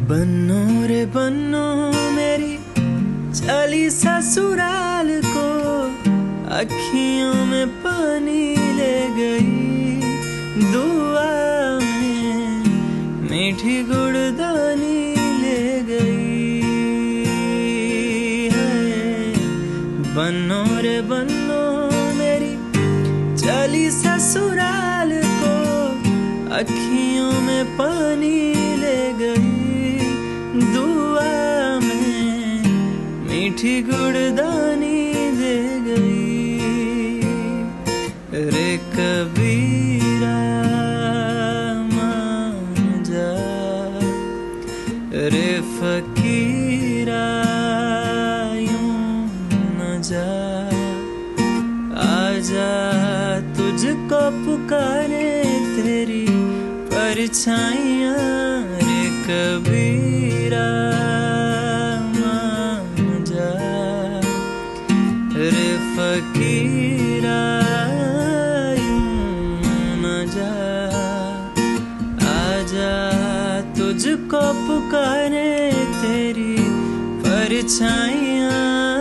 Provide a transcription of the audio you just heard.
बन्नो रे बन्नो मेरी चली ससुराल को, अखियों में पानी ले गई। दुआ में मीठी गुड़दानी ले गई है। बन्नो रे बन्नो मेरी चली ससुराल को, अखियों में पानी ले गई। दुआ में मीठी गुड़दानी दे गई। रे कबीरा मान जा, रे फकीरा यूं न जा। आजा तुझको पुकारे तेरी परछाइयाँ। रे कबीरा मान जा, रे फकीरा यूं न जा। आजा तुझको पुकारे तेरी परछाइयाँ।